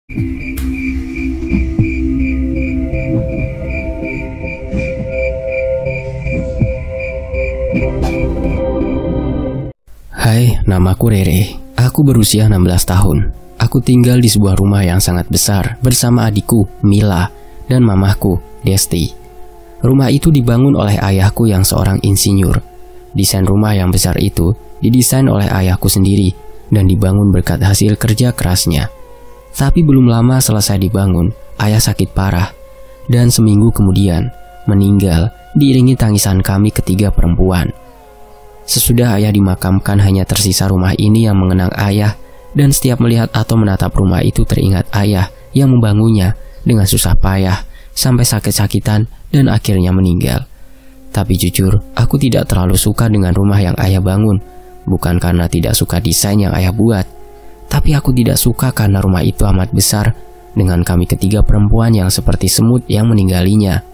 Hai, namaku Rere. Aku berusia 16 tahun. Aku tinggal di sebuah rumah yang sangat besar bersama adikku, Mila, dan mamahku, Desti. Rumah itu dibangun oleh ayahku yang seorang insinyur. Desain rumah yang besar itu didesain oleh ayahku sendiri dan dibangun berkat hasil kerja kerasnya. Tapi belum lama selesai dibangun, ayah sakit parah dan seminggu kemudian meninggal diiringi tangisan kami ketiga perempuan. Sesudah ayah dimakamkan, hanya tersisa rumah ini yang mengenang ayah, dan setiap melihat atau menatap rumah itu teringat ayah yang membangunnya dengan susah payah sampai sakit-sakitan dan akhirnya meninggal. Tapi jujur, aku tidak terlalu suka dengan rumah yang ayah bangun. Bukan karena tidak suka desain yang ayah buat, tapi aku tidak suka karena rumah itu amat besar dengan kami ketiga perempuan yang seperti semut yang meninggalnya.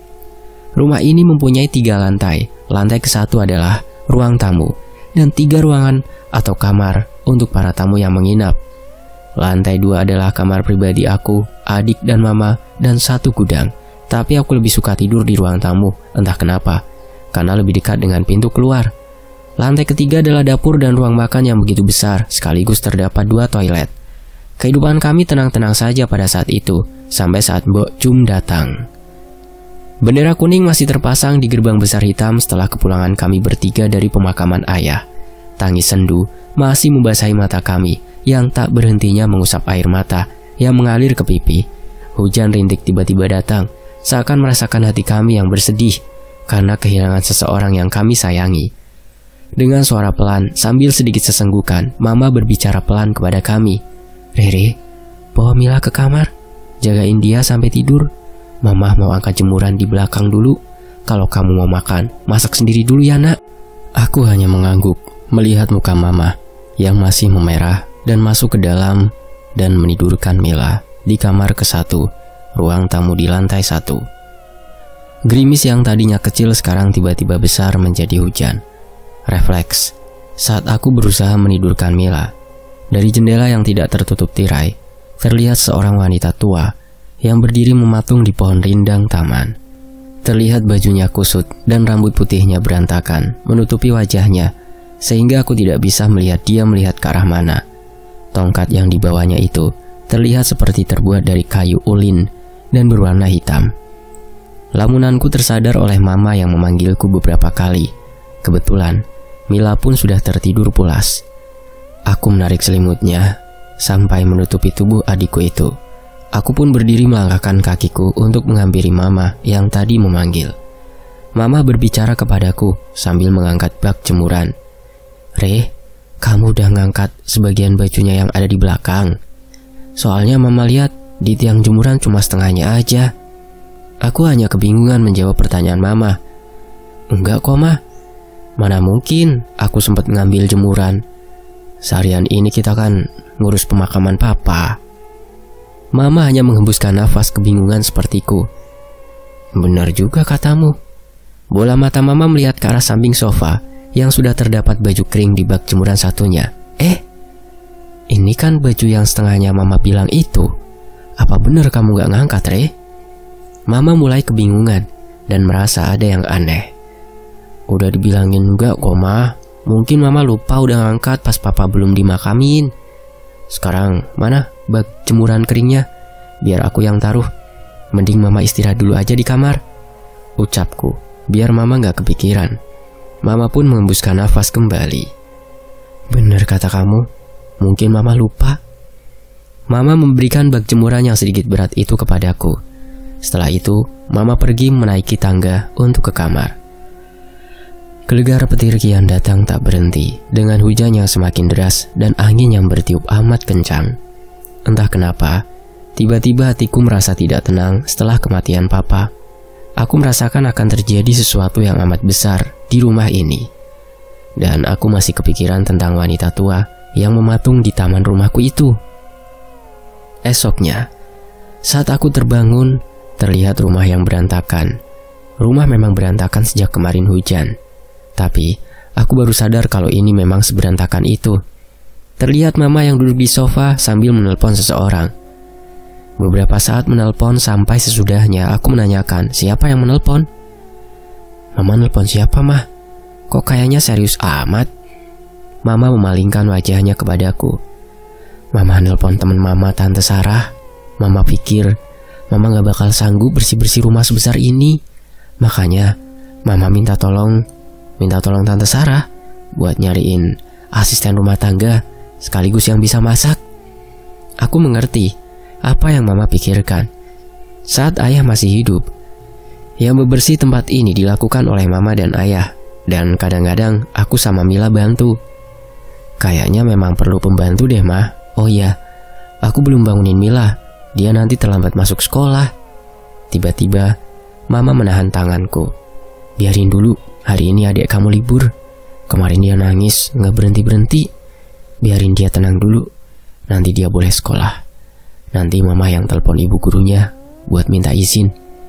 Rumah ini mempunyai 3 lantai. Lantai ke-1 adalah ruang tamu dan 3 ruangan atau kamar untuk para tamu yang menginap. Lantai 2 adalah kamar pribadi aku, adik dan mama, dan 1 gudang. Tapi aku lebih suka tidur di ruang tamu, entah kenapa, karena lebih dekat dengan pintu keluar. Lantai ke-3 adalah dapur dan ruang makan yang begitu besar, sekaligus terdapat 2 toilet. Kehidupan kami tenang-tenang saja pada saat itu, sampai saat Mbok Jum datang. Bendera kuning masih terpasang di gerbang besar hitam setelah kepulangan kami bertiga dari pemakaman ayah. Tangis sendu masih membasahi mata kami yang tak berhentinya mengusap air mata yang mengalir ke pipi. Hujan rintik tiba-tiba datang, seakan merasakan hati kami yang bersedih karena kehilangan seseorang yang kami sayangi. Dengan suara pelan sambil sedikit sesenggukan, Mama berbicara pelan kepada kami. "Rere, bawa Mila ke kamar, jagain dia sampai tidur. Mama mau angkat jemuran di belakang dulu. Kalau kamu mau makan, masak sendiri dulu ya nak." Aku hanya mengangguk melihat muka Mama yang masih memerah dan masuk ke dalam dan menidurkan Mila di kamar ke-1, ruang tamu di lantai 1. Gerimis yang tadinya kecil sekarang tiba-tiba besar menjadi hujan. Refleks saat aku berusaha menidurkan Mila. Dari jendela yang tidak tertutup tirai, terlihat seorang wanita tua yang berdiri mematung di pohon rindang taman. Terlihat bajunya kusut dan rambut putihnya berantakan menutupi wajahnya, sehingga aku tidak bisa melihat dia melihat ke arah mana. Tongkat yang dibawanya itu terlihat seperti terbuat dari kayu ulin dan berwarna hitam. Lamunanku tersadar oleh Mama yang memanggilku beberapa kali. Kebetulan, Mila pun sudah tertidur pulas. Aku menarik selimutnya sampai menutupi tubuh adikku itu. Aku pun berdiri melangkahkan kakiku untuk menghampiri Mama yang tadi memanggil. Mama berbicara kepadaku sambil mengangkat bak jemuran. "Re, kamu udah ngangkat sebagian bajunya yang ada di belakang. Soalnya Mama lihat di tiang jemuran cuma setengahnya aja." Aku hanya kebingungan menjawab pertanyaan Mama. "Enggak kok, Ma. Mana mungkin aku sempat ngambil jemuran. Seharian ini kita kan ngurus pemakaman Papa." Mama hanya menghembuskan nafas kebingungan sepertiku. "Benar juga katamu." Bola mata Mama melihat ke arah samping sofa yang sudah terdapat baju kering di bak jemuran satunya. Ini kan baju yang setengahnya Mama bilang itu. Apa benar kamu gak ngangkat, Re?" Mama mulai kebingungan dan merasa ada yang aneh. "Udah dibilangin enggak kok, Ma. Mungkin Mama lupa udah ngangkat pas Papa belum dimakamin. Sekarang mana bak jemuran keringnya? Biar aku yang taruh. Mending Mama istirahat dulu aja di kamar," ucapku, biar Mama gak kepikiran. Mama pun menghembuskan nafas kembali. "Bener kata kamu, mungkin Mama lupa." Mama memberikan bak jemuran yang sedikit berat itu kepadaku. Setelah itu, Mama pergi menaiki tangga untuk ke kamar. Gelegar petir kian datang tak berhenti, dengan hujan yang semakin deras dan angin yang bertiup amat kencang. Entah kenapa, tiba-tiba hatiku merasa tidak tenang setelah kematian Papa. Aku merasakan akan terjadi sesuatu yang amat besar di rumah ini. Dan aku masih kepikiran tentang wanita tua yang mematung di taman rumahku itu. Esoknya, saat aku terbangun, terlihat rumah yang berantakan. Rumah memang berantakan sejak kemarin hujan. Tapi, aku baru sadar kalau ini memang seberantakan itu. Terlihat Mama yang duduk di sofa sambil menelpon seseorang. Beberapa saat menelpon sampai sesudahnya aku menanyakan siapa yang menelpon. Mama nelpon siapa mah? Kok kayaknya serius amat? Mama memalingkan wajahnya kepadaku. Mama nelpon teman mama, Tante Sarah. Mama pikir mama gak bakal sanggup bersih-bersih rumah sebesar ini. Makanya mama minta tolong Tante Sarah buat nyariin asisten rumah tangga sekaligus yang bisa masak. Aku mengerti apa yang mama pikirkan. Saat ayah masih hidup, yang bebersih tempat ini dilakukan oleh mama dan ayah. Dan kadang-kadang aku sama Mila bantu. Kayaknya memang perlu pembantu deh, Ma. Oh iya, aku belum bangunin Mila. Dia nanti terlambat masuk sekolah. Tiba-tiba, Mama menahan tanganku. Biarin dulu, hari ini adik kamu libur. Kemarin dia nangis, gak berhenti-berhenti. Biarin dia tenang dulu. Nanti dia boleh sekolah. Nanti Mama yang telepon ibu gurunya buat minta izin.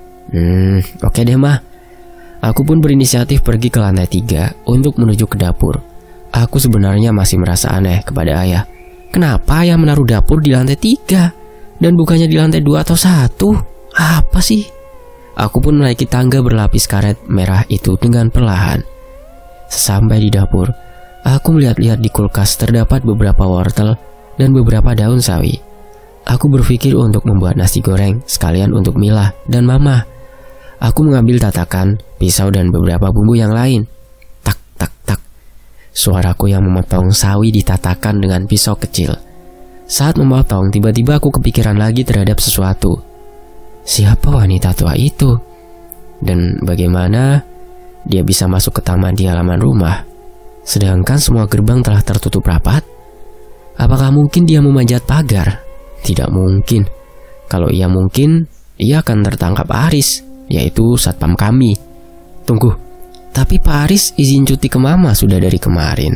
Oke deh, Ma. Aku pun berinisiatif pergi ke lantai 3 untuk menuju ke dapur. Aku sebenarnya masih merasa aneh kepada ayah. Kenapa ayah menaruh dapur di lantai 3 dan bukannya di lantai 2 atau 1? Apa sih? Aku pun menaiki tangga berlapis karet merah itu dengan perlahan. Sesampai di dapur, aku melihat-lihat di kulkas terdapat beberapa wortel dan beberapa daun sawi. Aku berpikir untuk membuat nasi goreng sekalian untuk Mila dan Mama. Aku mengambil tatakan, pisau dan beberapa bumbu yang lain. Tak, tak, tak. Suaraku yang memotong sawi ditatakan dengan pisau kecil. Saat memotong, tiba-tiba aku kepikiran lagi terhadap sesuatu. Siapa wanita tua itu? Dan bagaimana dia bisa masuk ke taman di halaman rumah, sedangkan semua gerbang telah tertutup rapat? Apakah mungkin dia memanjat pagar? Tidak mungkin. Kalau ia mungkin, ia akan tertangkap Aris, yaitu satpam kami. Tunggu, tapi Pak Aris izin cuti ke Mama sudah dari kemarin.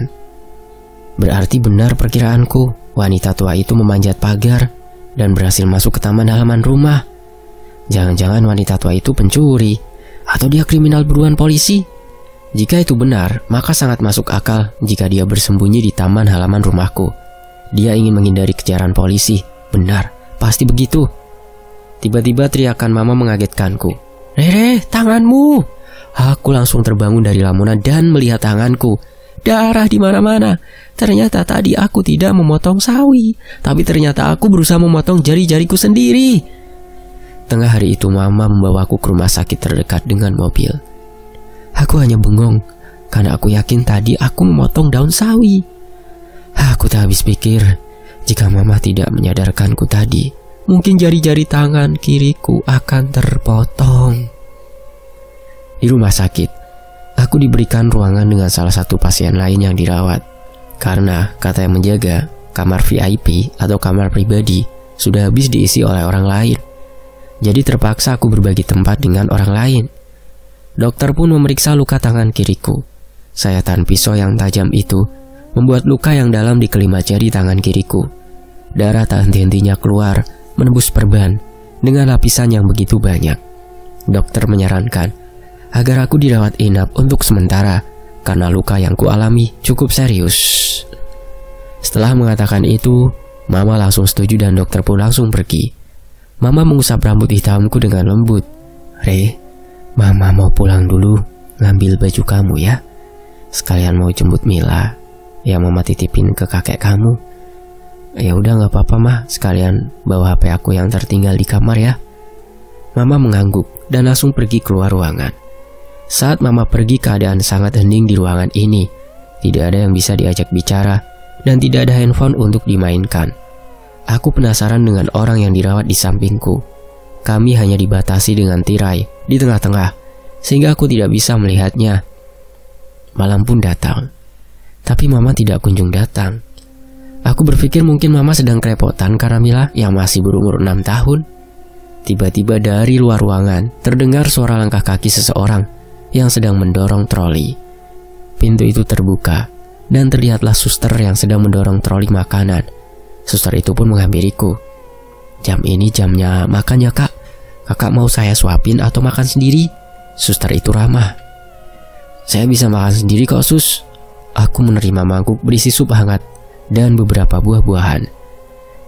Berarti benar perkiraanku, wanita tua itu memanjat pagar dan berhasil masuk ke taman halaman rumah. Jangan-jangan wanita tua itu pencuri, atau dia kriminal buruan polisi. Jika itu benar, maka sangat masuk akal jika dia bersembunyi di taman halaman rumahku. Dia ingin menghindari kejaran polisi. Benar, pasti begitu. Tiba-tiba teriakan Mama mengagetkanku. Rere, tanganmu! Aku langsung terbangun dari lamunan dan melihat tanganku. Darah di mana-mana. Ternyata tadi aku tidak memotong sawi, tapi ternyata aku berusaha memotong jari-jariku sendiri. Tengah hari itu Mama membawaku ke rumah sakit terdekat dengan mobil. Aku hanya bengong karena aku yakin tadi aku memotong daun sawi. Aku tak habis pikir, jika Mama tidak menyadarkanku tadi, mungkin jari-jari tangan kiriku akan terpotong. Di rumah sakit, aku diberikan ruangan dengan salah satu pasien lain yang dirawat. Karena kata yang menjaga, kamar VIP atau kamar pribadi sudah habis diisi oleh orang lain. Jadi terpaksa aku berbagi tempat dengan orang lain. Dokter pun memeriksa luka tangan kiriku. Sayatan pisau yang tajam itu membuat luka yang dalam di kelima jari tangan kiriku. Darah tak henti-hentinya keluar, menembus perban dengan lapisan yang begitu banyak. Dokter menyarankan agar aku dirawat inap untuk sementara karena luka yang kualami cukup serius. Setelah mengatakan itu, Mama langsung setuju dan dokter pun langsung pergi. Mama mengusap rambut hitamku dengan lembut. Re, Mama mau pulang dulu, ngambil baju kamu ya. Sekalian mau jemput Mila yang Mama titipin ke kakek kamu. Ya udah gak apa-apa mah, sekalian bawa HP aku yang tertinggal di kamar ya. Mama mengangguk dan langsung pergi keluar ruangan. Saat Mama pergi, keadaan sangat hening di ruangan ini. Tidak ada yang bisa diajak bicara dan tidak ada handphone untuk dimainkan. Aku penasaran dengan orang yang dirawat di sampingku. Kami hanya dibatasi dengan tirai di tengah-tengah, sehingga aku tidak bisa melihatnya. Malam pun datang, tapi Mama tidak kunjung datang. Aku berpikir mungkin Mama sedang kerepotan karena Mila yang masih berumur 6 tahun. Tiba-tiba dari luar ruangan terdengar suara langkah kaki seseorang yang sedang mendorong troli. Pintu itu terbuka dan terlihatlah suster yang sedang mendorong troli makanan. Suster itu pun menghampiriku. Jam ini jamnya makan ya kak. Kakak mau saya suapin atau makan sendiri? Suster itu ramah. Saya bisa makan sendiri kok sus. Aku menerima mangkuk berisi sup hangat dan beberapa buah-buahan.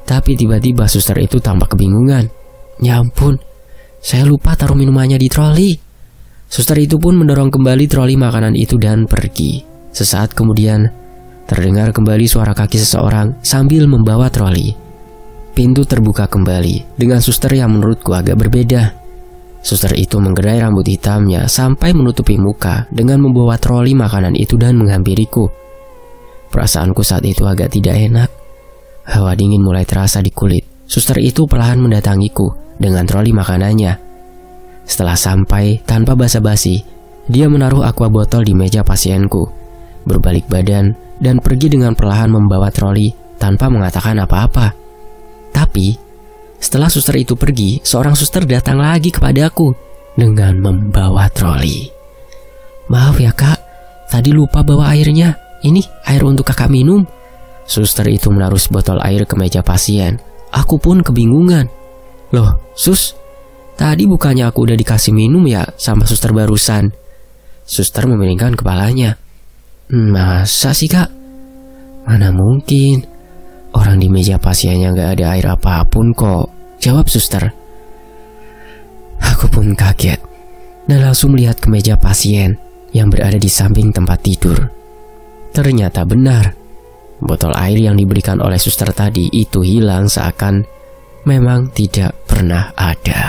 Tapi tiba-tiba suster itu tampak kebingungan. Ya ampun, saya lupa taruh minumannya di troli. Suster itu pun mendorong kembali troli makanan itu dan pergi. Sesaat kemudian, terdengar kembali suara kaki seseorang sambil membawa troli. Pintu terbuka kembali dengan suster yang menurutku agak berbeda. Suster itu menggerai rambut hitamnya sampai menutupi muka dengan membawa troli makanan itu dan menghampiriku. Perasaanku saat itu agak tidak enak. Hawa dingin mulai terasa di kulit. Suster itu perlahan mendatangiku dengan troli makanannya. Setelah sampai, tanpa basa-basi, dia menaruh aqua botol di meja pasienku, berbalik badan, dan pergi dengan perlahan membawa troli tanpa mengatakan apa-apa. Tapi, setelah suster itu pergi, seorang suster datang lagi kepadaku dengan membawa troli. "Maaf ya kak, tadi lupa bawa airnya. Ini air untuk kakak minum." Suster itu menaruh botol air ke meja pasien. Aku pun kebingungan. "Loh, sus, tadi bukannya aku udah dikasih minum ya sama suster barusan?" Suster memalingkan kepalanya. "Masa sih kak? Mana mungkin. Orang di meja pasiennya gak ada air apapun kok," jawab suster. Aku pun kaget dan langsung melihat ke meja pasien yang berada di samping tempat tidur. Ternyata benar. Botol air yang diberikan oleh suster tadi itu hilang seakan memang tidak pernah ada.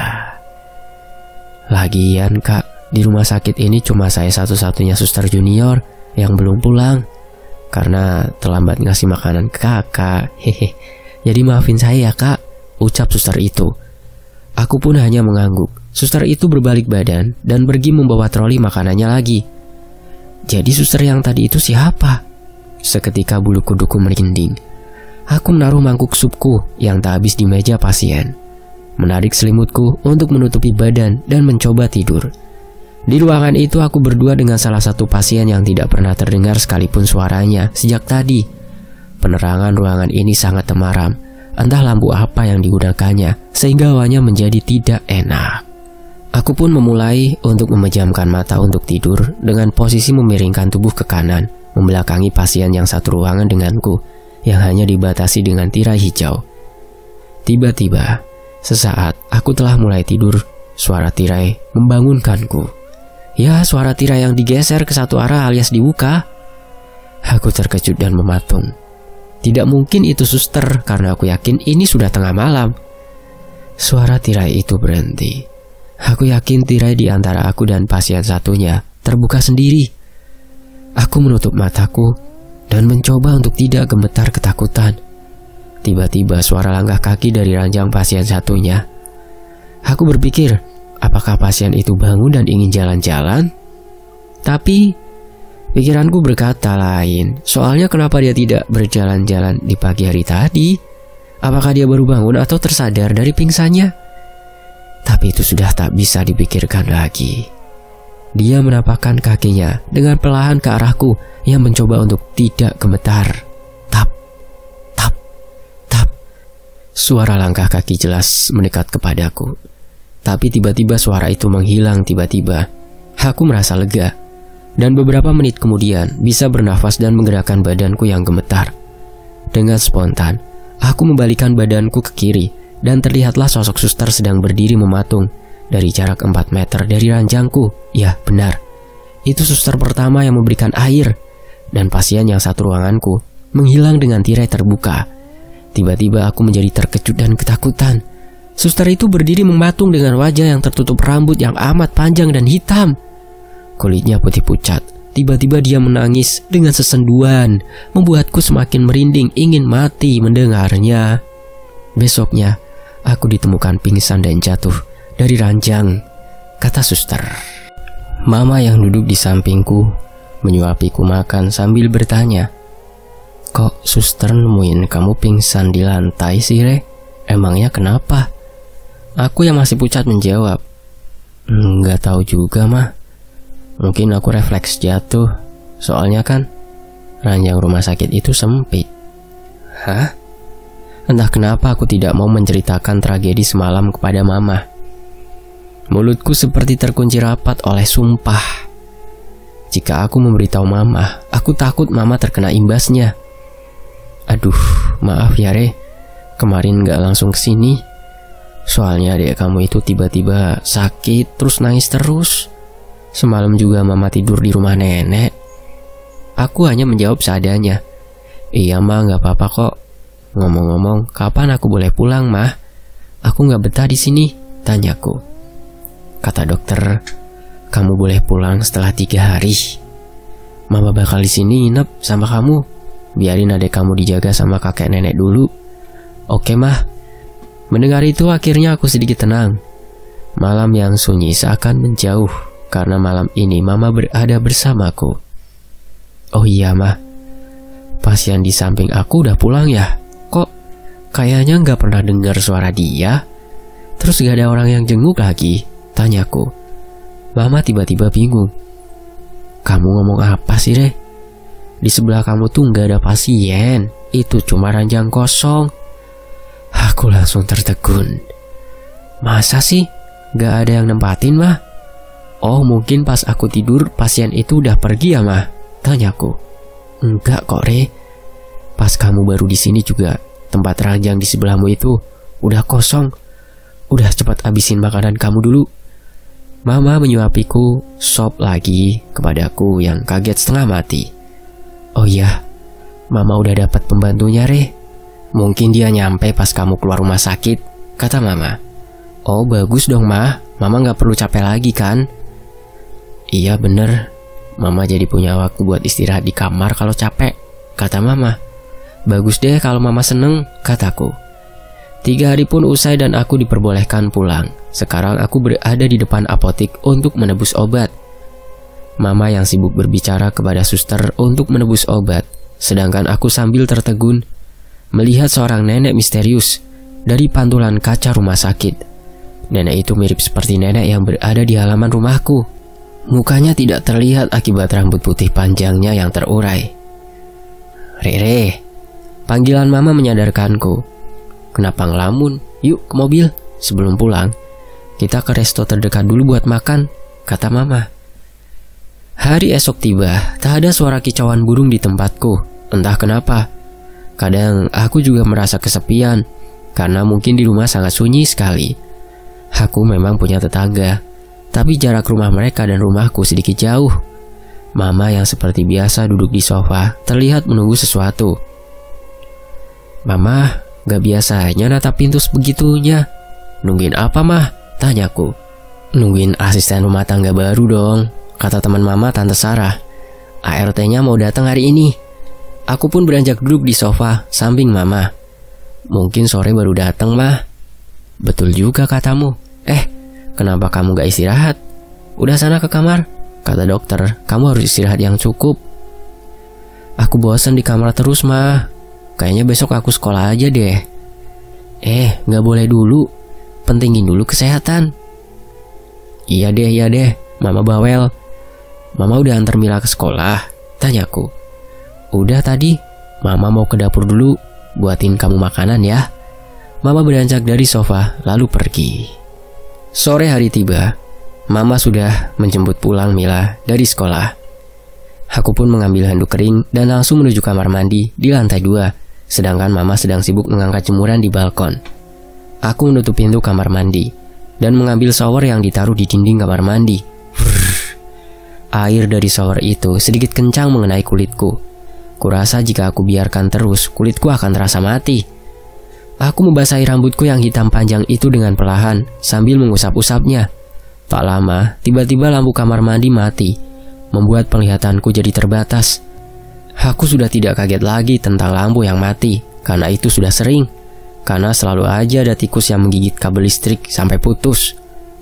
Lagian kak, di rumah sakit ini cuma saya satu-satunya suster junior yang belum pulang karena terlambat ngasih makanan ke kakak. Hehe. Jadi maafin saya ya kak, ucap suster itu. Aku pun hanya mengangguk. Suster itu berbalik badan dan pergi membawa troli makanannya lagi. Jadi suster yang tadi itu siapa? Seketika bulu kuduku merinding. Aku menaruh mangkuk supku yang tak habis di meja pasien, menarik selimutku untuk menutupi badan dan mencoba tidur. Di ruangan itu aku berdua dengan salah satu pasien yang tidak pernah terdengar sekalipun suaranya sejak tadi. Penerangan ruangan ini sangat temaram. Entah lampu apa yang digunakannya sehingga hawanya menjadi tidak enak. Aku pun memulai untuk memejamkan mata untuk tidur dengan posisi memiringkan tubuh ke kanan, membelakangi pasien yang satu ruangan denganku yang hanya dibatasi dengan tirai hijau. Tiba-tiba, sesaat aku telah mulai tidur, suara tirai membangunkanku. Ya, suara tirai yang digeser ke satu arah alias dibuka. Aku terkejut dan mematung. Tidak mungkin itu suster karena aku yakin ini sudah tengah malam. Suara tirai itu berhenti. Aku yakin tirai di antara aku dan pasien satunya terbuka sendiri. Aku menutup mataku dan mencoba untuk tidak gemetar ketakutan. Tiba-tiba suara langkah kaki dari ranjang pasien satunya. Aku berpikir, apakah pasien itu bangun dan ingin jalan-jalan? Tapi pikiranku berkata lain. Soalnya kenapa dia tidak berjalan-jalan di pagi hari tadi? Apakah dia baru bangun atau tersadar dari pingsannya? Tapi itu sudah tak bisa dipikirkan lagi. Dia menapakkan kakinya dengan perlahan ke arahku yang mencoba untuk tidak gemetar. Tap, tap, tap. Suara langkah kaki jelas mendekat kepadaku. Tapi tiba-tiba suara itu menghilang tiba-tiba. Aku merasa lega. Dan beberapa menit kemudian bisa bernafas dan menggerakkan badanku yang gemetar. Dengan spontan, aku membalikan badanku ke kiri dan terlihatlah sosok suster sedang berdiri mematung dari jarak 4 meter dari ranjangku. Ya, benar. Itu suster pertama yang memberikan air dan pasien yang satu ruanganku menghilang dengan tirai terbuka. Tiba-tiba aku menjadi terkejut dan ketakutan. Suster itu berdiri mematung dengan wajah yang tertutup rambut yang amat panjang dan hitam. Kulitnya putih pucat. Tiba-tiba dia menangis dengan sesenduan, membuatku semakin merinding ingin mati mendengarnya. Besoknya, aku ditemukan pingsan dan jatuh dari ranjang, kata suster. Mama yang duduk di sampingku menyuapiku makan sambil bertanya, "Kok suster nemuin kamu pingsan di lantai sih, Re? Emangnya kenapa?" Aku yang masih pucat menjawab, "Nggak tahu juga, Mah. Mungkin aku refleks jatuh, soalnya kan ranjang rumah sakit itu sempit." Hah? Entah kenapa aku tidak mau menceritakan tragedi semalam kepada Mama. Mulutku seperti terkunci rapat oleh sumpah. Jika aku memberitahu Mama, aku takut Mama terkena imbasnya. Aduh, maaf ya, Re. kemarin gak langsung kesini? Soalnya adik kamu itu tiba-tiba sakit terus nangis terus. Semalam juga mama tidur di rumah nenek. Aku hanya menjawab seadanya. Iya mah, gak apa-apa kok. Ngomong-ngomong, kapan aku boleh pulang mah? Aku gak betah di sini, tanyaku. Kata dokter, kamu boleh pulang setelah 3 hari. Mama bakal di sini nginep sama kamu. Biarin adek kamu dijaga sama kakek nenek dulu. Oke mah. Mendengar itu akhirnya aku sedikit tenang. Malam yang sunyi seakan menjauh karena malam ini mama berada bersamaku. Oh iya mah, pasien di samping aku udah pulang ya? Kok kayaknya gak pernah dengar suara dia? Terus gak ada orang yang jenguk lagi? Tanyaku. Mama tiba-tiba bingung. Kamu ngomong apa sih, Re? Di sebelah kamu tuh gak ada pasien. Itu cuma ranjang kosong. Aku langsung tertegun. Masa sih? Gak ada yang nempatin mah? Oh mungkin pas aku tidur pasien itu udah pergi ya mah? Tanyaku. Enggak kok, Re. Pas kamu baru di sini juga tempat ranjang di sebelahmu itu udah kosong. Udah cepat habisin makanan kamu dulu. Mama menyuapiku sop lagi kepadaku yang kaget setengah mati. Oh iya, Mama udah dapat pembantunya, Re. Mungkin dia nyampe pas kamu keluar rumah sakit, kata Mama. Oh bagus dong mah, Mama gak perlu capek lagi kan? Iya bener, Mama jadi punya waktu buat istirahat di kamar kalau capek, kata Mama. Bagus deh kalau Mama seneng, kataku. 3 hari pun usai dan aku diperbolehkan pulang. Sekarang aku berada di depan apotik untuk menebus obat. Mama yang sibuk berbicara kepada suster untuk menebus obat, sedangkan aku sambil tertegun melihat seorang nenek misterius dari pantulan kaca rumah sakit. Nenek itu mirip seperti nenek yang berada di halaman rumahku. Mukanya tidak terlihat akibat rambut putih panjangnya yang terurai. Rere, panggilan Mama menyadarkanku. Kenapa ngelamun? Yuk ke mobil. Sebelum pulang, kita ke resto terdekat dulu buat makan, kata Mama. Hari esok tiba, tak ada suara kicauan burung di tempatku. Entah kenapa. Kadang aku juga merasa kesepian, karena mungkin di rumah sangat sunyi sekali. Aku memang punya tetangga, tapi jarak rumah mereka dan rumahku sedikit jauh. Mama yang seperti biasa duduk di sofa, terlihat menunggu sesuatu. Mama, gak biasanya natap pintu sebegitunya. Nungguin apa mah? Tanyaku. Nungguin asisten rumah tangga baru dong, kata teman Mama, Tante Sarah. ART-nya mau datang hari ini. Aku pun beranjak duduk di sofa samping Mama. Mungkin sore baru datang mah. Betul juga katamu. Kenapa kamu gak istirahat? Udah sana ke kamar, kata dokter. Kamu harus istirahat yang cukup. Aku bosan di kamar terus mah. Kayaknya besok aku sekolah aja deh. Gak boleh dulu. Pentingin dulu kesehatan. Iya deh, Mama bawel. Mama udah antar Mila ke sekolah? Tanyaku. Udah tadi. Mama mau ke dapur dulu, buatin kamu makanan ya. Mama beranjak dari sofa lalu pergi. Sore hari tiba. Mama sudah menjemput pulang Mila dari sekolah. Aku pun mengambil handuk kering dan langsung menuju kamar mandi di lantai 2. Sedangkan Mama sedang sibuk mengangkat jemuran di balkon. Aku menutup pintu kamar mandi dan mengambil shower yang ditaruh di dinding kamar mandi. Air dari shower itu sedikit kencang mengenai kulitku. Kurasa jika aku biarkan terus, kulitku akan terasa mati. Aku membasahi rambutku yang hitam panjang itu dengan perlahan sambil mengusap-usapnya. Tak lama, tiba-tiba lampu kamar mandi mati, membuat penglihatanku jadi terbatas. Aku sudah tidak kaget lagi tentang lampu yang mati, karena itu sudah sering. Karena selalu aja ada tikus yang menggigit kabel listrik sampai putus.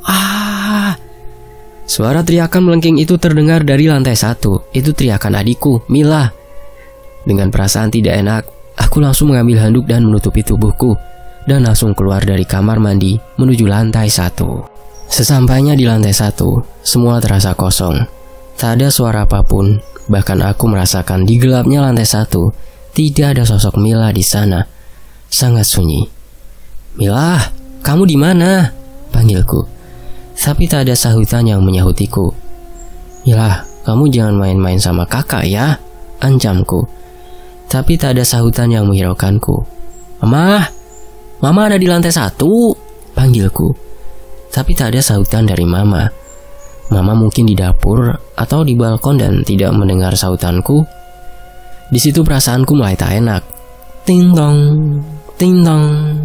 Suara teriakan melengking itu terdengar dari lantai 1. Itu teriakan adikku, Mila. Dengan perasaan tidak enak, aku langsung mengambil handuk dan menutupi tubuhku, dan langsung keluar dari kamar mandi menuju lantai 1. Sesampainya di lantai 1, semua terasa kosong. Tak ada suara apapun, bahkan aku merasakan di gelapnya lantai 1, tidak ada sosok Mila di sana. Sangat sunyi. Mila, kamu di mana? Panggilku. Tapi tak ada sahutan yang menyahutiku. Mila, kamu jangan main-main sama kakak ya, ancamku. Tapi tak ada sahutan yang menghiraukanku. Mama, Mama ada di lantai 1, panggilku. Tapi tak ada sahutan dari Mama. Mama mungkin di dapur atau di balkon dan tidak mendengar sahutanku. Di situ perasaanku mulai tak enak. Ting tong, ting tong.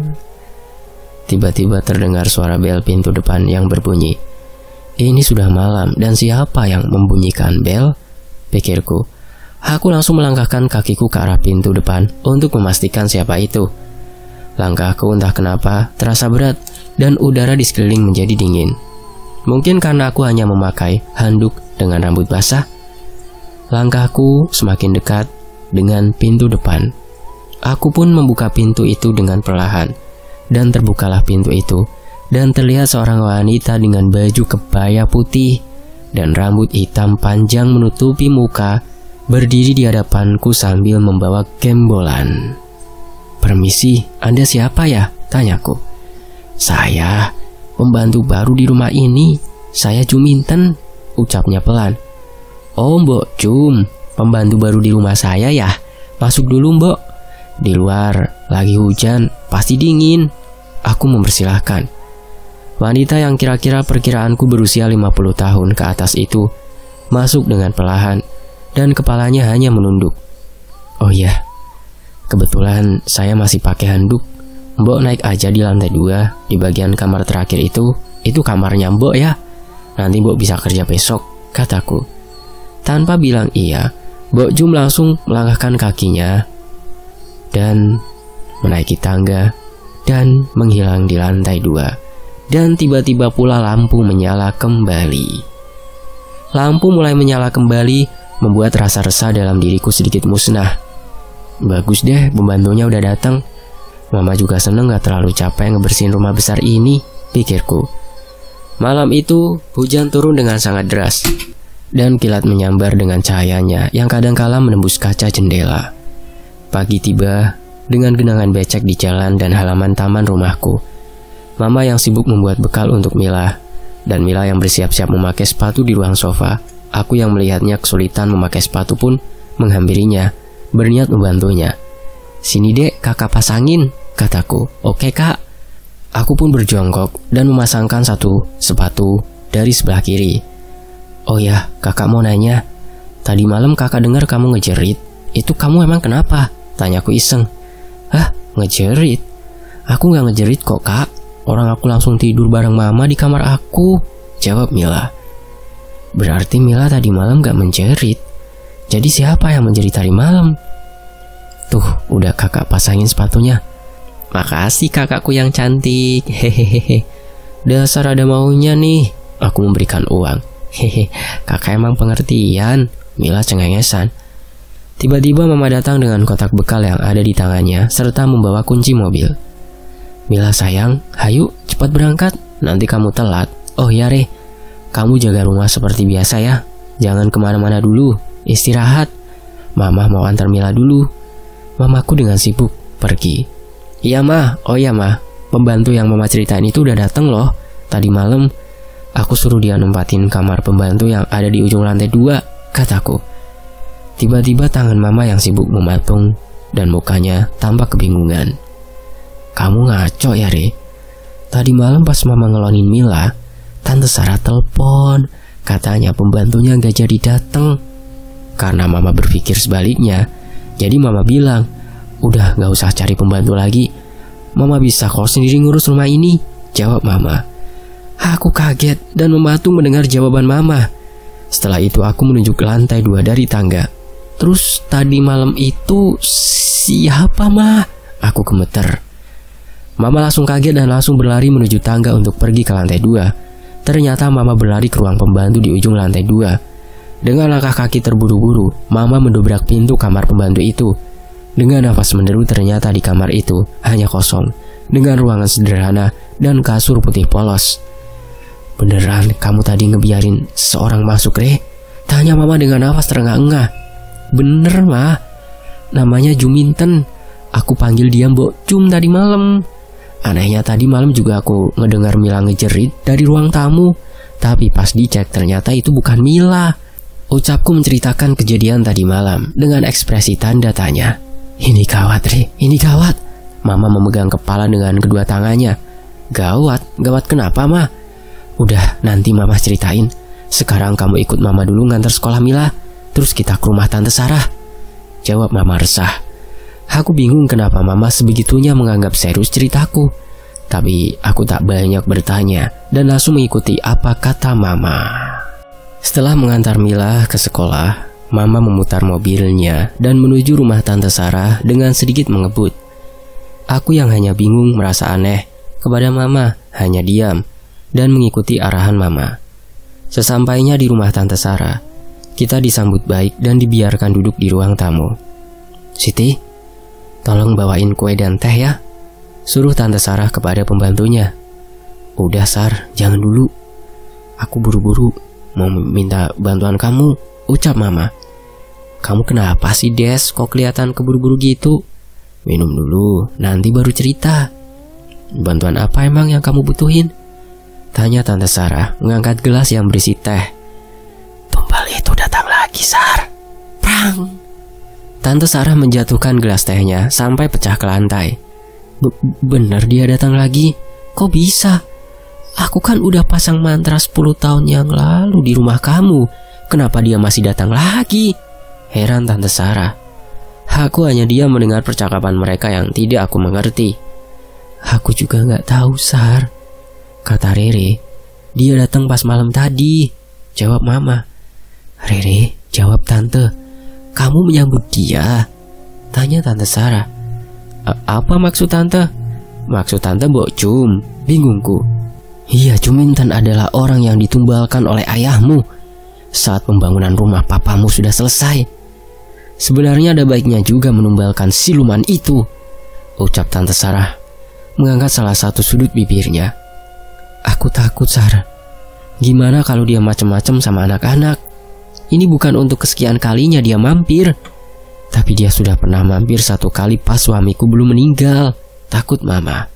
Tiba-tiba terdengar suara bel pintu depan yang berbunyi. Ini sudah malam dan siapa yang membunyikan bel? Pikirku. Aku langsung melangkahkan kakiku ke arah pintu depan untuk memastikan siapa itu. Langkahku entah kenapa terasa berat dan udara di sekeliling menjadi dingin. Mungkin karena aku hanya memakai handuk dengan rambut basah. Langkahku semakin dekat dengan pintu depan. Aku pun membuka pintu itu dengan perlahan. Dan terbukalah pintu itu. Dan terlihat seorang wanita dengan baju kebaya putih dan rambut hitam panjang menutupi muka berdiri di hadapanku sambil membawa gembolan. Permisi, Anda siapa ya? Tanyaku. Saya pembantu baru di rumah ini. Saya Juminten, ucapnya pelan. Oh, Mbok Jum, pembantu baru di rumah saya ya? Masuk dulu, Mbok. Di luar lagi hujan, pasti dingin. Aku mempersilahkan. Wanita yang kira-kira perkiraanku berusia 50 tahun ke atas itu masuk dengan perlahan dan kepalanya hanya menunduk. Oh iya, kebetulan saya masih pakai handuk. Mbok naik aja di lantai 2 di bagian kamar terakhir itu kamarnya Mbok ya. Nanti Mbok bisa kerja besok, kataku. Tanpa bilang iya, Mbok Jum langsung melangkahkan kakinya dan menaiki tangga dan menghilang di lantai 2. Dan tiba-tiba pula lampu menyala kembali. Lampu mulai menyala kembali membuat rasa resah dalam diriku sedikit musnah. Bagus deh, pembantunya udah datang. Mama juga seneng gak terlalu capek ngebersihin rumah besar ini, pikirku. Malam itu, hujan turun dengan sangat deras. Dan kilat menyambar dengan cahayanya yang kadangkala menembus kaca jendela. Pagi tiba dengan genangan becek di jalan dan halaman taman rumahku. Mama yang sibuk membuat bekal untuk Mila, dan Mila yang bersiap-siap memakai sepatu di ruang sofa. Aku yang melihatnya kesulitan memakai sepatu pun menghampirinya, berniat membantunya. Sini dek, kakak pasangin, kataku. Oke kak. Aku pun berjongkok dan memasangkan satu sepatu dari sebelah kiri. Oh ya, kakak mau nanya. Tadi malam kakak dengar kamu ngejerit. Itu kamu emang kenapa? Tanyaku iseng. Hah, ngejerit? Aku gak ngejerit kok kak. Orang aku langsung tidur bareng mama di kamar aku, jawab Mila. Berarti Mila tadi malam gak menjerit. Jadi siapa yang menjerit tadi malam? Tuh, udah kakak pasangin sepatunya. Makasih kakakku yang cantik. Hehehe. Dasar ada maunya nih. Aku memberikan uang. Hehe, kakak emang pengertian. Mila cengengesan. Tiba-tiba mama datang dengan kotak bekal yang ada di tangannya serta membawa kunci mobil. Mila sayang, hayu cepat berangkat, nanti kamu telat. Oh ya Re, kamu jaga rumah seperti biasa ya. Jangan kemana-mana dulu, istirahat. Mama mau antar Mila dulu. Mamaku dengan sibuk pergi. Iya Ma, oh ya Ma, pembantu yang mama ceritain itu udah dateng loh. Tadi malam aku suruh dia nempatin kamar pembantu yang ada di ujung lantai 2, kataku. Tiba-tiba tangan mama yang sibuk mematung dan mukanya tampak kebingungan. Kamu ngaco ya Re. Tadi malam pas mama ngelonin Mila, Tante Sarah telepon. Katanya pembantunya gak jadi dateng. Karena mama berpikir sebaliknya, jadi mama bilang, udah gak usah cari pembantu lagi. Mama bisa kok sendiri ngurus rumah ini, jawab mama. Aku kaget dan mematung mendengar jawaban mama. Setelah itu aku menuju ke lantai 2 dari tangga. Terus tadi malam itu siapa Ma? Aku gemeter. Mama langsung kaget dan langsung berlari menuju tangga untuk pergi ke lantai 2. Ternyata mama berlari ke ruang pembantu di ujung lantai 2. Dengan langkah kaki terburu-buru, mama mendobrak pintu kamar pembantu itu. Dengan nafas menderu ternyata di kamar itu hanya kosong, dengan ruangan sederhana dan kasur putih polos. Beneran kamu tadi ngebiarin seorang masuk Re? Tanya mama dengan nafas terengah-engah. Bener Ma, namanya Juminten. Aku panggil dia Mbok Jum tadi malam. Anehnya tadi malam juga aku ngedengar Mila ngejerit dari ruang tamu. Tapi pas dicek ternyata itu bukan Mila. Ucapku menceritakan kejadian tadi malam dengan ekspresi tanda tanya. Ini gawat Re, ini gawat. Mama memegang kepala dengan kedua tangannya. Gawat kenapa, Ma? Udah, nanti Mama ceritain. Sekarang kamu ikut Mama dulu ngantar sekolah Mila, terus kita ke rumah Tante Sarah, jawab Mama resah. Aku bingung kenapa Mama sebegitunya menganggap serius ceritaku. Tapi aku tak banyak bertanya dan langsung mengikuti apa kata Mama. Setelah mengantar Mila ke sekolah, Mama memutar mobilnya dan menuju rumah Tante Sarah dengan sedikit mengebut. Aku yang hanya bingung merasa aneh kepada Mama hanya diam dan mengikuti arahan Mama. Sesampainya di rumah Tante Sarah, kita disambut baik dan dibiarkan duduk di ruang tamu. Siti, tolong bawain kue dan teh ya, suruh Tante Sarah kepada pembantunya. Udah Sar, jangan dulu. Aku buru-buru mau minta bantuan kamu, ucap Mama. Kamu kenapa sih Des, kok kelihatan keburu-buru gitu? Minum dulu, nanti baru cerita. Bantuan apa emang yang kamu butuhin? Tanya Tante Sarah mengangkat gelas yang berisi teh. Tumbal itu datang lagi Sar. Prang. Tante Sarah menjatuhkan gelas tehnya sampai pecah ke lantai. Bener dia datang lagi? Kok bisa? Aku kan udah pasang mantra 10 tahun yang lalu di rumah kamu. Kenapa dia masih datang lagi? Heran Tante Sarah. Aku hanya diam mendengar percakapan mereka yang tidak aku mengerti. Aku juga gak tahu Sar, kata Rere. Dia datang pas malam tadi, jawab Mama. Rere, jawab Tante. Kamu menyambut dia? Tanya Tante Sarah. Apa maksud Tante? Maksud Tante Mbok Cum, bingungku. Iya, Cumintan adalah orang yang ditumbalkan oleh ayahmu saat pembangunan rumah papamu sudah selesai. Sebenarnya ada baiknya juga menumbalkan siluman itu, ucap Tante Sarah, mengangkat salah satu sudut bibirnya. Aku takut Sarah. Gimana kalau dia macem-macem sama anak-anak? Ini bukan untuk kesekian kalinya dia mampir. Tapi dia sudah pernah mampir 1 kali pas suamiku belum meninggal. Takut Mama.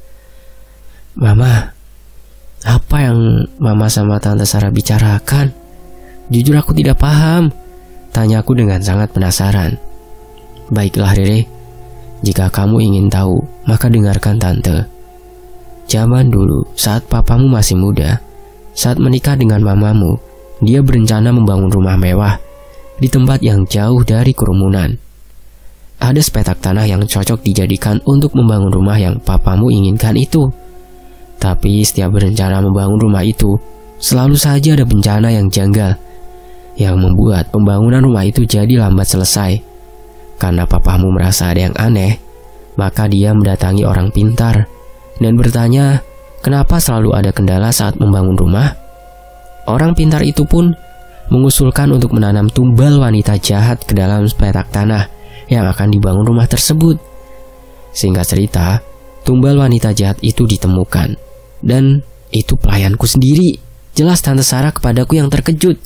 Mama, apa yang Mama sama Tante Sarah bicarakan? Jujur aku tidak paham, tanyaku dengan sangat penasaran. Baiklah Rere, jika kamu ingin tahu, maka dengarkan Tante. Zaman dulu, saat papamu masih muda, saat menikah dengan mamamu, dia berencana membangun rumah mewah di tempat yang jauh dari kerumunan. Ada sepetak tanah yang cocok dijadikan untuk membangun rumah yang papamu inginkan itu. Tapi setiap berencana membangun rumah itu, selalu saja ada bencana yang janggal, yang membuat pembangunan rumah itu jadi lambat selesai. Karena papamu merasa ada yang aneh, maka dia mendatangi orang pintar dan bertanya, kenapa selalu ada kendala saat membangun rumah? Orang pintar itu pun mengusulkan untuk menanam tumbal wanita jahat ke dalam sepetak tanah yang akan dibangun rumah tersebut. Singkat cerita, tumbal wanita jahat itu ditemukan, dan itu pelayanku sendiri, jelas Tante Sarah kepadaku yang terkejut.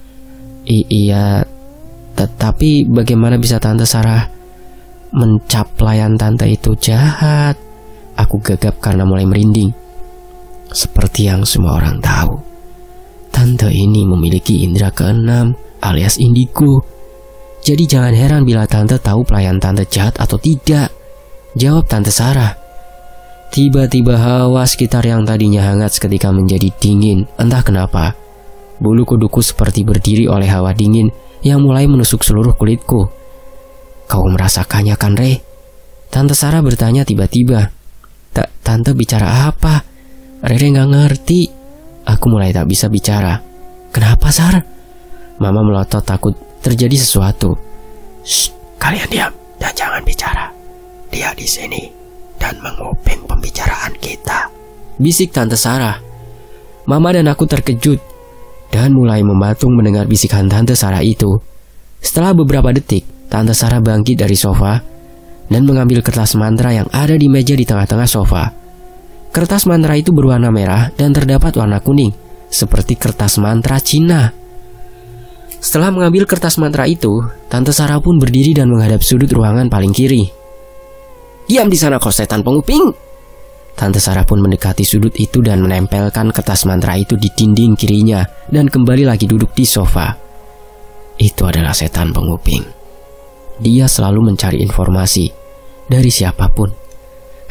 Iya, tetapi bagaimana bisa Tante Sarah mencap pelayan Tante itu jahat? Aku gagap karena mulai merinding. Seperti yang semua orang tahu, Tante ini memiliki indera keenam alias indigo. Jadi jangan heran bila Tante tahu pelayan Tante jahat atau tidak, jawab Tante Sarah. Tiba-tiba hawa sekitar yang tadinya hangat seketika menjadi dingin, entah kenapa. Bulu kuduku seperti berdiri oleh hawa dingin yang mulai menusuk seluruh kulitku. Kau merasakannya kan, Re? Tante Sarah bertanya tiba-tiba. Tante bicara apa? Rere gak ngerti. Aku mulai tak bisa bicara. Kenapa, Sar? Mama melotot takut terjadi sesuatu. Shh, kalian diam dan jangan bicara. Dia di sini dan menguping pembicaraan kita, bisik Tante Sarah. Mama dan aku terkejut dan mulai mematung mendengar bisikan Tante Sarah itu. Setelah beberapa detik, Tante Sarah bangkit dari sofa dan mengambil kertas mantra yang ada di meja di tengah-tengah sofa. Kertas mantra itu berwarna merah dan terdapat warna kuning, seperti kertas mantra Cina. Setelah mengambil kertas mantra itu, Tante Sarah pun berdiri dan menghadap sudut ruangan paling kiri. Diam di sana kau setan penguping! Tante Sarah pun mendekati sudut itu dan menempelkan kertas mantra itu di dinding kirinya dan kembali lagi duduk di sofa. Itu adalah setan penguping. Dia selalu mencari informasi dari siapapun,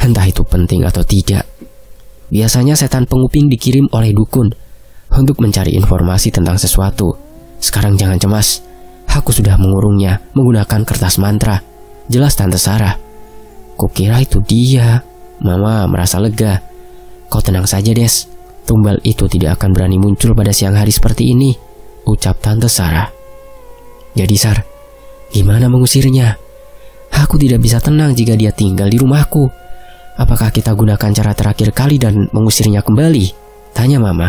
Entah itu penting atau tidak. Biasanya setan penguping dikirim oleh dukun untuk mencari informasi tentang sesuatu. Sekarang jangan cemas. Aku sudah mengurungnya menggunakan kertas mantra. Jelas Tante Sarah. Kukira itu dia. Mama merasa lega. Kau tenang saja, Des. Tumbal itu tidak akan berani muncul pada siang hari seperti ini, ucap Tante Sarah. Jadi Sar, gimana mengusirnya? Aku tidak bisa tenang jika dia tinggal di rumahku. Apakah kita gunakan cara terakhir kali dan mengusirnya kembali? Tanya Mama.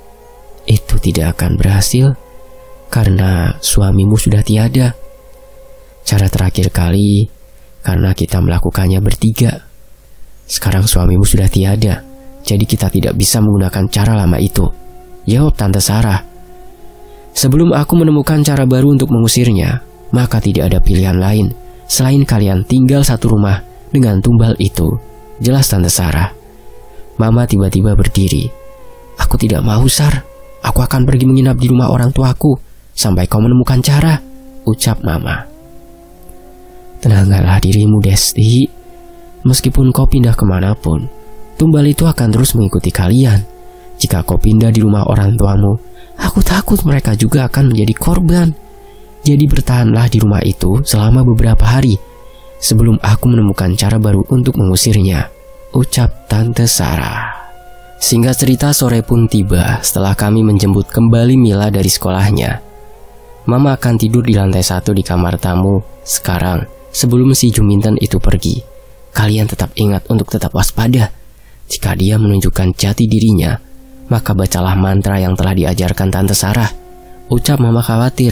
Itu tidak akan berhasil karena suamimu sudah tiada. Cara terakhir kali karena kita melakukannya bertiga. Sekarang suamimu sudah tiada, jadi kita tidak bisa menggunakan cara lama itu, jawab Tante Sarah. Sebelum aku menemukan cara baru untuk mengusirnya, maka tidak ada pilihan lain selain kalian tinggal satu rumah dengan tumbal itu, jelas Tante Sarah. Mama tiba-tiba berdiri. Aku tidak mau, Sar. Aku akan pergi menginap di rumah orang tuaku sampai kau menemukan cara, ucap Mama. Tenangkanlah dirimu, Desti. Meskipun kau pindah kemanapun, tumbal itu akan terus mengikuti kalian. Jika kau pindah di rumah orang tuamu, aku takut mereka juga akan menjadi korban. Jadi bertahanlah di rumah itu selama beberapa hari sebelum aku menemukan cara baru untuk mengusirnya, ucap Tante Sarah. Singkat cerita, sore pun tiba setelah kami menjemput kembali Mila dari sekolahnya. Mama akan tidur di lantai 1 di kamar tamu sekarang sebelum si Juminten itu pergi. Kalian tetap ingat untuk tetap waspada. Jika dia menunjukkan jati dirinya, maka bacalah mantra yang telah diajarkan Tante Sarah, ucap Mama khawatir.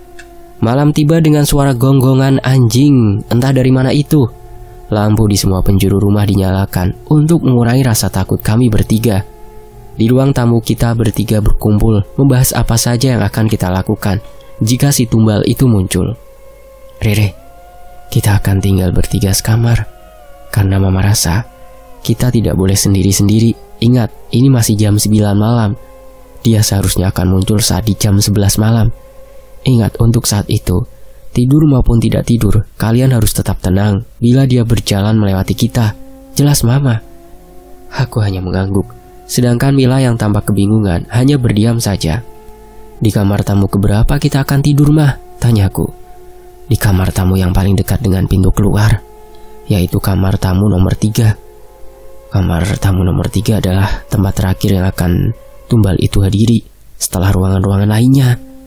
Malam tiba dengan suara gonggongan anjing, entah dari mana itu. Lampu di semua penjuru rumah dinyalakan untuk mengurangi rasa takut kami bertiga. Di ruang tamu kita bertiga berkumpul membahas apa saja yang akan kita lakukan jika si tumbal itu muncul. Rere, kita akan tinggal bertiga sekamar. Karena Mama rasa kita tidak boleh sendiri-sendiri. Ingat, ini masih jam 9 malam. Dia seharusnya akan muncul saat di jam 11 malam. Ingat, untuk saat itu, tidur maupun tidak tidur, kalian harus tetap tenang bila dia berjalan melewati kita. Jelas Mama. Aku hanya mengangguk, sedangkan Mila yang tampak kebingungan hanya berdiam saja. Di kamar tamu keberapa kita akan tidur, Mah? Tanyaku. Di kamar tamu yang paling dekat dengan pintu keluar, yaitu kamar tamu nomor 3. Kamar tamu nomor 3 adalah tempat terakhir yang akan tumbal itu hadiri setelah ruangan-ruangan lainnya.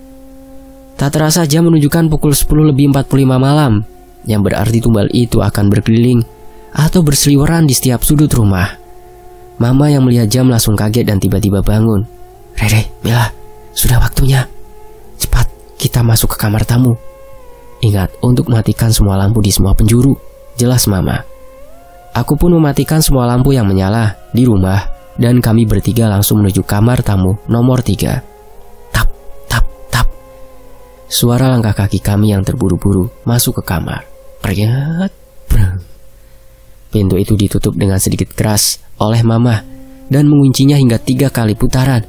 Tak terasa jam menunjukkan pukul 10:45 malam, yang berarti tumbal itu akan berkeliling atau berseliweran di setiap sudut rumah. Mama yang melihat jam langsung kaget dan tiba-tiba bangun. Rere, Mila, sudah waktunya. Cepat, kita masuk ke kamar tamu. Ingat untuk mematikan semua lampu di semua penjuru, jelas Mama. Aku pun mematikan semua lampu yang menyala di rumah dan kami bertiga langsung menuju kamar tamu nomor 3. Tap, tap, tap. Suara langkah kaki kami yang terburu-buru masuk ke kamar. Priat, brang. Pintu itu ditutup dengan sedikit keras oleh Mama dan menguncinya hingga 3 kali putaran.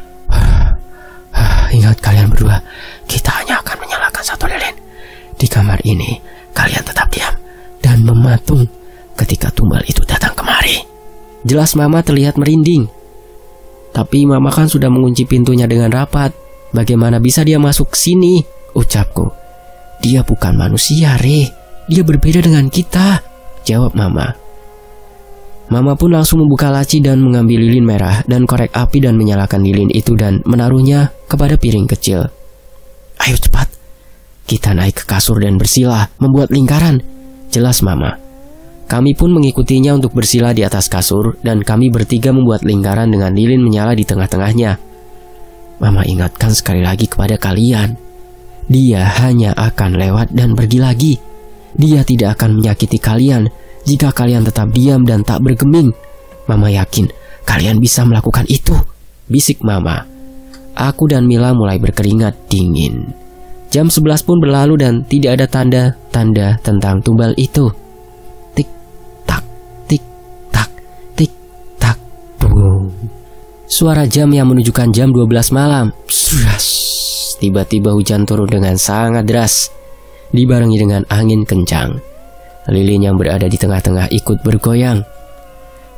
Ingat kalian berdua, kita hanya akan menyalakan satu lilin. Di kamar ini, kalian tetap diam dan mematung ketika tumbal itu datang kemari. Jelas Mama terlihat merinding. Tapi Mama kan sudah mengunci pintunya dengan rapat. Bagaimana bisa dia masuk ke sini? Ucapku. Dia bukan manusia, Re. Dia berbeda dengan kita, jawab Mama. Mama pun langsung membuka laci dan mengambil lilin merah dan korek api dan menyalakan lilin itu dan menaruhnya kepada piring kecil. Ayo cepat, kita naik ke kasur dan bersila membuat lingkaran, jelas Mama. Kami pun mengikutinya untuk bersila di atas kasur dan kami bertiga membuat lingkaran dengan lilin menyala di tengah-tengahnya. Mama ingatkan sekali lagi kepada kalian, dia hanya akan lewat dan pergi lagi. Dia tidak akan menyakiti kalian jika kalian tetap diam dan tak bergeming. Mama yakin kalian bisa melakukan itu, bisik Mama. Aku dan Mila mulai berkeringat dingin. Jam 11 pun berlalu dan tidak ada tanda-tanda tentang tumbal itu. Tik-tak, tik-tak, tik-tak, boom. Suara jam yang menunjukkan jam 12 malam. Tiba-tiba hujan turun dengan sangat deras, dibarengi dengan angin kencang. Lilin yang berada di tengah-tengah ikut bergoyang.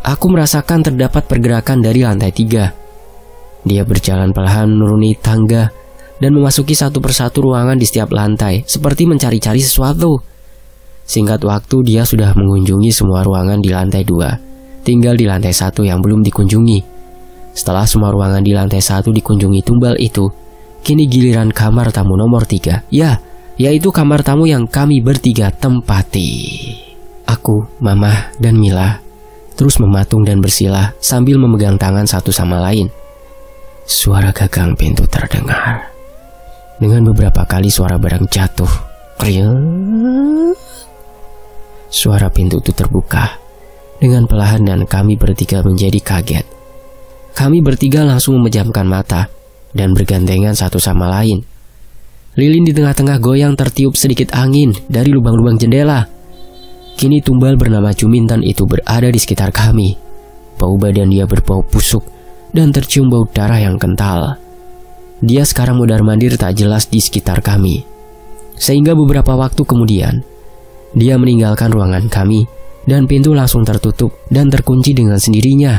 aku merasakan terdapat pergerakan dari lantai 3. Dia berjalan perlahan menuruni tangga dan memasuki satu persatu ruangan di setiap lantai, seperti mencari-cari sesuatu. Singkat waktu dia sudah mengunjungi semua ruangan di lantai 2, tinggal di lantai 1 yang belum dikunjungi. Setelah semua ruangan di lantai 1 dikunjungi tumbal itu, kini giliran kamar tamu nomor 3, yaitu kamar tamu yang kami bertiga tempati. Aku, Mama, dan Mila terus mematung dan bersila sambil memegang tangan satu sama lain. Suara gagang pintu terdengar. Dengan beberapa kali suara barang jatuh. Kriuk. Suara pintu itu terbuka dengan perlahan dan kami bertiga menjadi kaget. Kami bertiga langsung memejamkan mata dan bergandengan satu sama lain. Lilin di tengah-tengah goyang tertiup sedikit angin dari lubang-lubang jendela. Kini tumbal bernama Juminten itu berada di sekitar kami. Bau badan dia berbau busuk dan tercium bau darah yang kental. Dia sekarang mondar-mandir tak jelas di sekitar kami. Sehingga beberapa waktu kemudian, dia meninggalkan ruangan kami dan pintu langsung tertutup dan terkunci dengan sendirinya.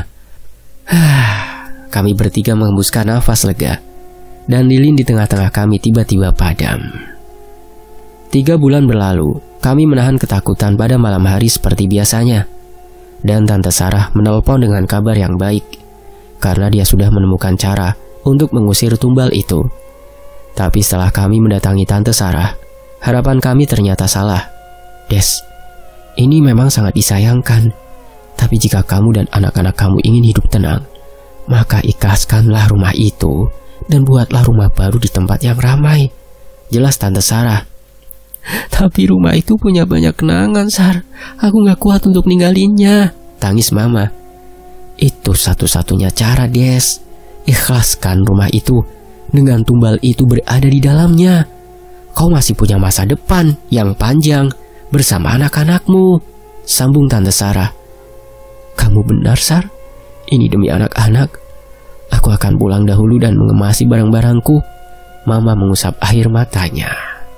Kami bertiga menghembuskan nafas lega dan lilin di tengah-tengah kami tiba-tiba padam. 3 bulan berlalu, kami menahan ketakutan pada malam hari seperti biasanya. Dan Tante Sarah menelpon dengan kabar yang baik, karena dia sudah menemukan cara untuk mengusir tumbal itu. Tapi setelah kami mendatangi Tante Sarah, harapan kami ternyata salah. Des, ini memang sangat disayangkan. Tapi jika kamu dan anak-anak kamu ingin hidup tenang, maka ikhlaskanlah rumah itu dan buatlah rumah baru di tempat yang ramai. Jelas Tante Sarah. Tapi rumah itu punya banyak kenangan, Sar. Aku gak kuat untuk ninggalinnya, tangis Mama. Itu satu-satunya cara, Des. Ikhlaskan rumah itu dengan tumbal itu berada di dalamnya. Kau masih punya masa depan yang panjang bersama anak-anakmu, sambung Tante Sarah. Kamu benar, Sar. Ini demi anak-anak. Aku akan pulang dahulu dan mengemasi barang-barangku. Mama mengusap air matanya.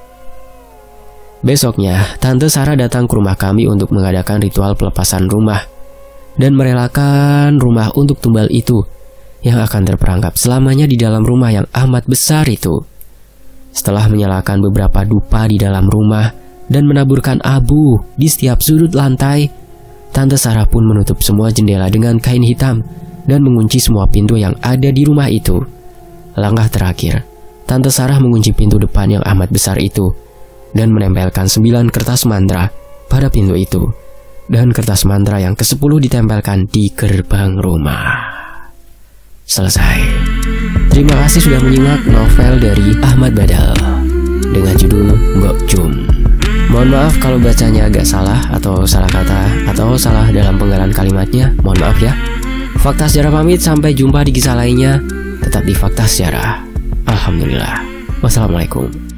Besoknya, Tante Sarah datang ke rumah kami untuk mengadakan ritual pelepasan rumah dan merelakan rumah untuk tumbal itu yang akan terperangkap selamanya di dalam rumah yang amat besar itu. Setelah menyalakan beberapa dupa di dalam rumah dan menaburkan abu di setiap sudut lantai, Tante Sarah pun menutup semua jendela dengan kain hitam dan mengunci semua pintu yang ada di rumah itu. Langkah terakhir, Tante Sarah mengunci pintu depan yang amat besar itu dan menempelkan 9 kertas mantra pada pintu itu, dan kertas mantra yang ke-10 ditempelkan di gerbang rumah. Selesai. Terima kasih sudah menyimak novel dari Ahmad Badal dengan judul Mbok Jum. Mohon maaf kalau bacanya agak salah atau salah kata atau salah dalam penggalan kalimatnya. Mohon maaf ya. Fakta Sejarah pamit, sampai jumpa di kisah lainnya. Tetap di Fakta Sejarah. Alhamdulillah. Wassalamualaikum.